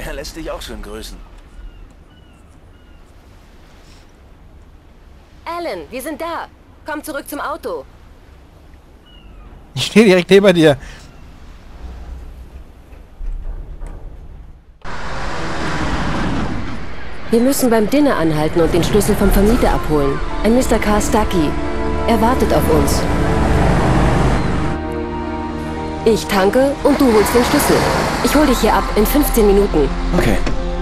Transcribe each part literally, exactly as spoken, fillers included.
Er lässt dich auch schön grüßen. Alan, wir sind da. Komm zurück zum Auto. Ich stehe direkt neben dir. Wir müssen beim Dinner anhalten und den Schlüssel vom Vermieter abholen. Ein Mister Carl Stuckey. Er wartet auf uns. Ich tanke und du holst den Schlüssel. Ich hol dich hier ab in fünfzehn Minuten. Okay.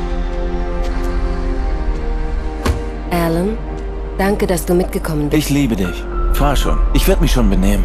Alan, danke, dass du mitgekommen bist. Ich liebe dich. Fahr schon. Ich werde mich schon benehmen.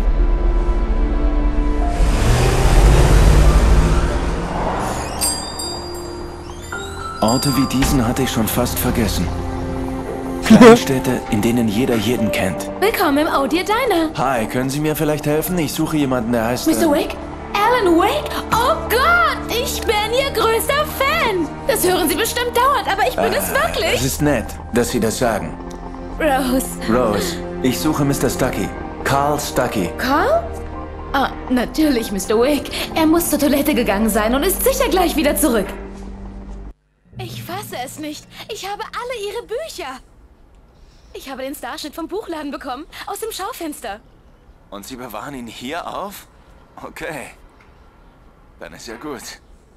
Orte wie diesen hatte ich schon fast vergessen. Kleinstädte, in denen jeder jeden kennt. Willkommen im Oh Dear Diner. Hi, können Sie mir vielleicht helfen? Ich suche jemanden, der heißt... Mister äh, Wake? Alan Wake? Oh Gott, ich bin Ihr größter Fan. Das hören Sie bestimmt dauernd, aber ich bin äh, es wirklich. Es ist nett, dass Sie das sagen. Rose. Rose, ich suche Mister Stuckey. Carl Stuckey. Carl? Ah, natürlich, Mister Wake. Er muss zur Toilette gegangen sein und ist sicher gleich wieder zurück. Ich fasse es nicht. Ich habe alle Ihre Bücher. Ich habe den Starschnitt vom Buchladen bekommen, aus dem Schaufenster. Und Sie bewahren ihn hier auf? Okay. Dann ist ja gut.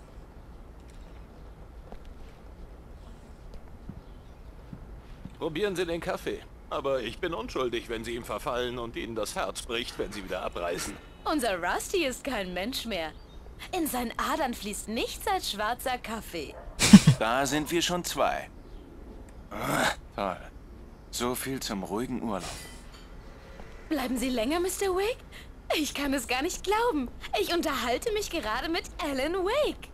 Probieren Sie den Kaffee. Aber ich bin unschuldig, wenn Sie ihm verfallen und Ihnen das Herz bricht, wenn Sie wieder abreisen. Unser Rusty ist kein Mensch mehr. In seinen Adern fließt nichts als schwarzer Kaffee. Da sind wir schon zwei. Ah, toll. So viel zum ruhigen Urlaub. Bleiben Sie länger, Mister Wake? Ich kann es gar nicht glauben. Ich unterhalte mich gerade mit Alan Wake.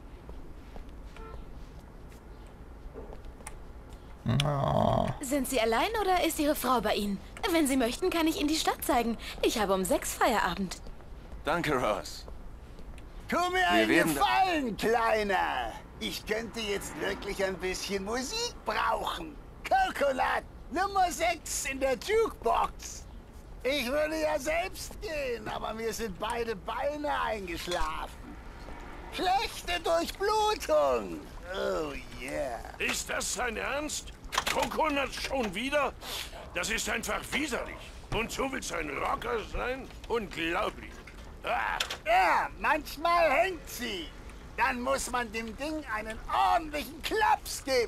Oh. Sind Sie allein oder ist Ihre Frau bei Ihnen? Wenn Sie möchten, kann ich Ihnen die Stadt zeigen. Ich habe um sechs Feierabend. Danke, Rose. Tu mir Wir einen werden- Gefallen, Kleiner. Ich könnte jetzt wirklich ein bisschen Musik brauchen. Coconut, Nummer sechs in der Jukebox. Ich würde ja selbst gehen, aber mir sind beide Beine eingeschlafen. Schlechte Durchblutung. Oh yeah. Ist das sein Ernst? Coconut schon wieder? Das ist einfach widerlich. Und so willst du ein Rocker sein? Unglaublich. Ah, Ja, manchmal hängt sie. Dann muss man dem Ding einen ordentlichen Klaps geben.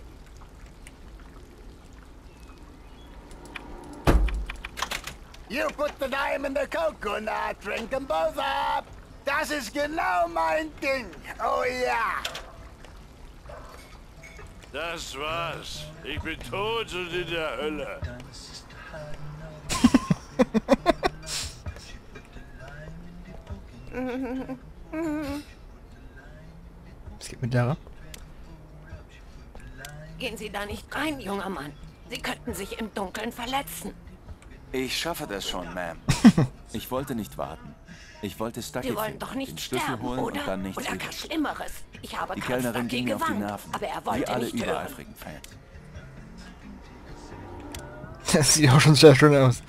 You put the dime in the coconut, drink them both up. Das ist genau mein Ding. Oh ja. das war's. Ich bin tot und in der Hölle. Was geht mit der? Gehen Sie da nicht rein, junger Mann. Sie könnten sich im Dunkeln verletzen. Ich schaffe das schon, Ma'am. Ich wollte nicht warten. Ich wollte Stuckey Sie wollen finden, doch den nicht Schlüssel sterben, holen oder? und dann nichts Oder wieder. gar Schlimmeres. Ich habe Die Karl Kellnerin Stuckey ging mir auf die gewarnt, Nerven. aber er Wie wollte alle nicht hören. übereifrigen Fans. Das sieht auch schon sehr schön aus.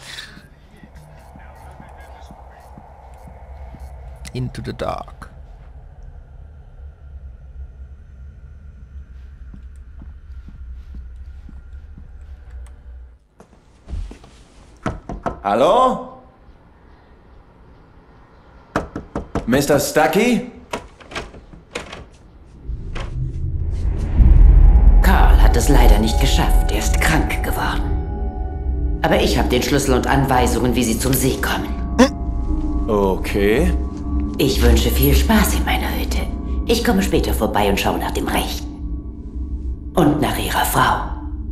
Into the Dark. Hallo? Mister Stuckey? Carl hat es leider nicht geschafft. Er ist krank geworden. Aber ich habe den Schlüssel und Anweisungen, wie Sie zum See kommen. Okay. Ich wünsche viel Spaß in meiner Hütte. Ich komme später vorbei und schaue nach dem Rechten. Und nach Ihrer Frau.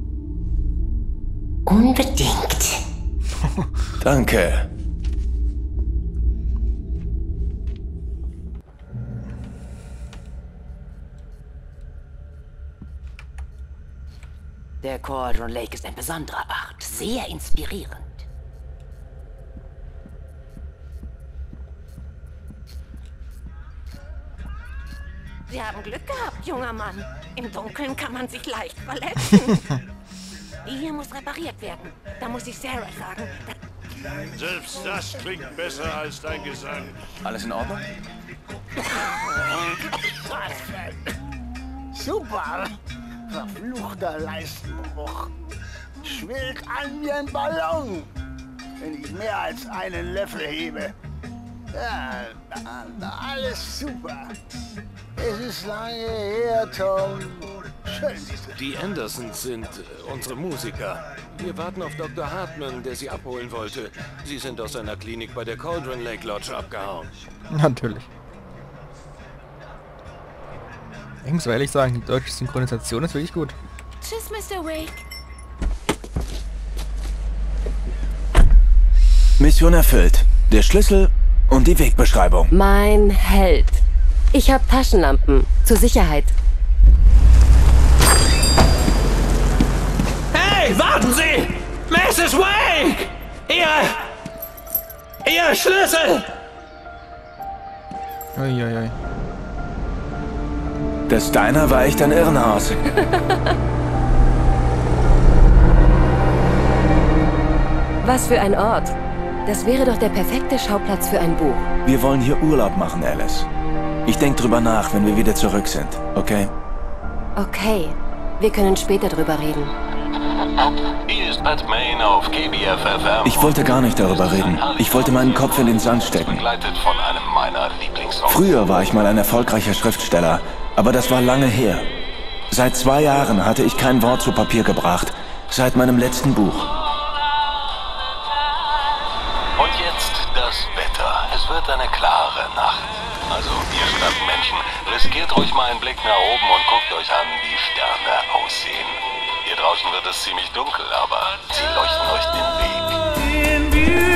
Unbedingt. Danke. Der Cauldron Lake ist ein besonderer Ort. Sehr inspirierend. Sie haben Glück gehabt, junger Mann. Im Dunkeln kann man sich leicht verletzen. Die hier muss repariert werden. Da muss ich Sarah sagen. Da Selbst das klingt besser als dein Gesang. Alles in Ordnung? Super! Verfluchter Leistenbruch. Schwillt an wie ein Ballon, wenn ich mehr als einen Löffel hebe. Ja, alles super. Es ist lange her, Tom. Schön, siehst du. Die Andersons sind äh, unsere Musiker. Wir warten auf Doktor Hartman, der sie abholen wollte. Sie sind aus seiner Klinik bei der Cauldron Lake Lodge abgehauen. Natürlich. Ich muss ehrlich sagen, die deutsche Synchronisation ist wirklich gut. Tschüss, Mister Wake. Mission erfüllt. Der Schlüssel und die Wegbeschreibung. Mein Held. Ich habe Taschenlampen. Zur Sicherheit. Hey, warten Sie! Misses Wake! Ihr... Ihr Schlüssel! Uiuiui. Das Diner war echt ein Irrenhaus. Was für ein Ort. Das wäre doch der perfekte Schauplatz für ein Buch. Wir wollen hier Urlaub machen, Alice. Ich denke drüber nach, wenn wir wieder zurück sind, okay? Okay. Wir können später drüber reden. Hier ist Pat Main auf K B F F M. Ich wollte gar nicht darüber reden. Ich wollte meinen Kopf in den Sand stecken. Begleitet von einem meiner Lieblingssongs. Früher war ich mal ein erfolgreicher Schriftsteller, aber das war lange her. Seit zwei Jahren hatte ich kein Wort zu Papier gebracht. Seit meinem letzten Buch. Und jetzt das Wetter. Es wird eine klare Nacht. Also, ihr Stadtmenschen, riskiert ruhig mal einen Blick nach oben und guckt euch an, wie Sterne aussehen. Hier draußen wird es ziemlich dunkel, aber sie leuchten euch den Weg.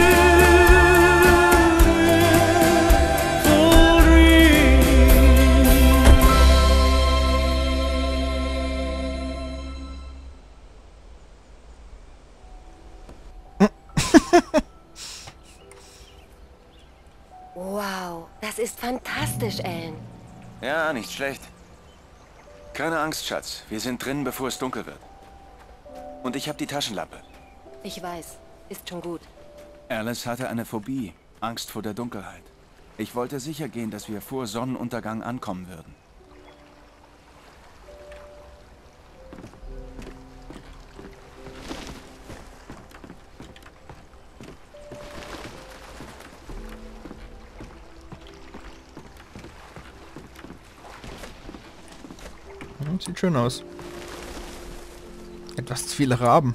Wow, das ist fantastisch, Ellen. Ja, nicht schlecht. Keine Angst, Schatz. Wir sind drin, bevor es dunkel wird. Und ich habe die Taschenlampe. Ich weiß. Ist schon gut. Alice hatte eine Phobie. Angst vor der Dunkelheit. Ich wollte sicher gehen, dass wir vor Sonnenuntergang ankommen würden. Sieht schön aus. Etwas zu viele Raben.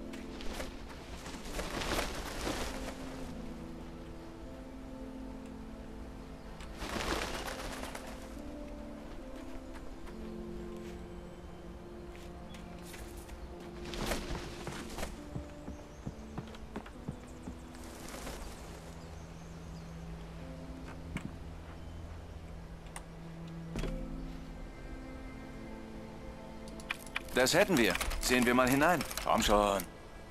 Das hätten wir. Sehen wir mal hinein. Komm schon.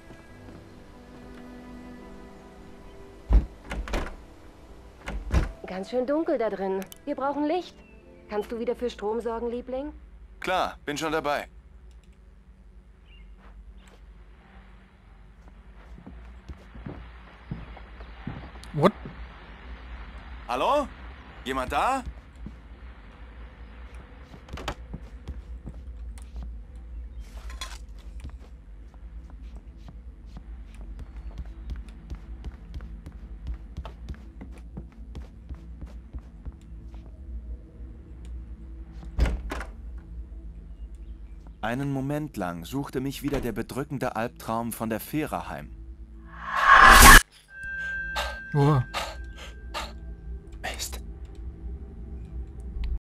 Ganz schön dunkel da drin. Wir brauchen Licht. Kannst du wieder für Strom sorgen, Liebling? Klar, bin schon dabei. What? Hallo? Jemand da? Einen Moment lang suchte mich wieder der bedrückende Albtraum von der Fähre heim. Oh.